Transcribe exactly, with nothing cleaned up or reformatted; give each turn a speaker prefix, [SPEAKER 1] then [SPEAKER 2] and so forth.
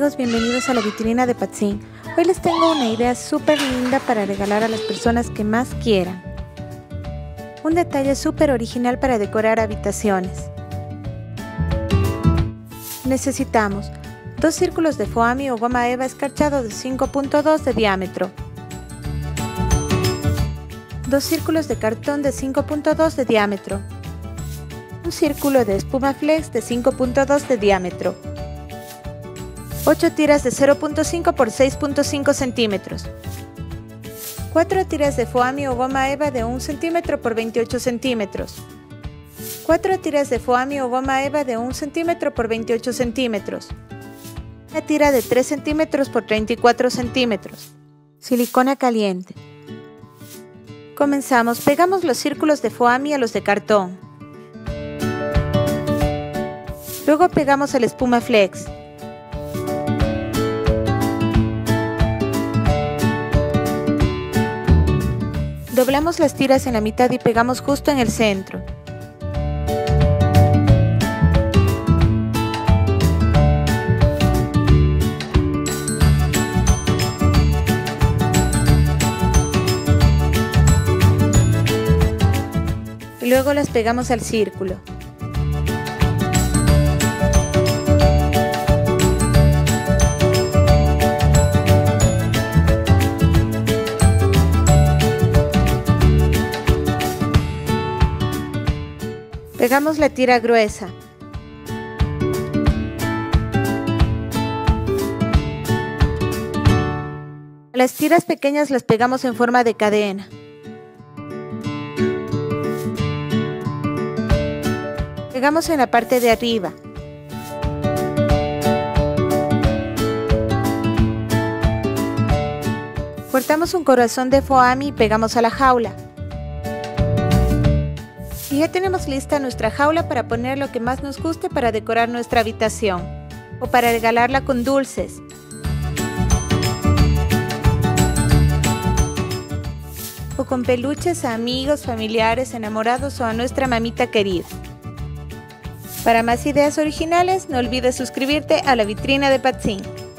[SPEAKER 1] amigos, bienvenidos a la vitrina de Patzin. Hoy les tengo una idea súper linda para regalar a las personas que más quieran. Un detalle súper original para decorar habitaciones. Necesitamos dos círculos de foamy o goma eva escarchado de cinco punto dos de diámetro, dos círculos de cartón de cinco punto dos de diámetro, un círculo de espuma flex de cinco punto dos de diámetro, ocho tiras de cero punto cinco por seis punto cinco centímetros, cuatro tiras de foamy o goma eva de un centímetro por veintiocho centímetros, cuatro tiras de foamy o goma eva de un centímetro por veintiocho centímetros, una tira de tres centímetros por treinta y cuatro centímetros, silicona caliente. Comenzamos, pegamos los círculos de foamy a los de cartón. Luego pegamos el espuma flex. Doblamos las tiras en la mitad y pegamos justo en el centro. Y luego las pegamos al círculo. Pegamos la tira gruesa. Las tiras pequeñas las pegamos en forma de cadena. Pegamos en la parte de arriba. Cortamos un corazón de foamy y pegamos a la jaula. Y ya tenemos lista nuestra jaula para poner lo que más nos guste para decorar nuestra habitación o para regalarla con dulces. O con peluches a amigos, familiares, enamorados o a nuestra mamita querida. Para más ideas originales, no olvides suscribirte a la vitrina de Patzin.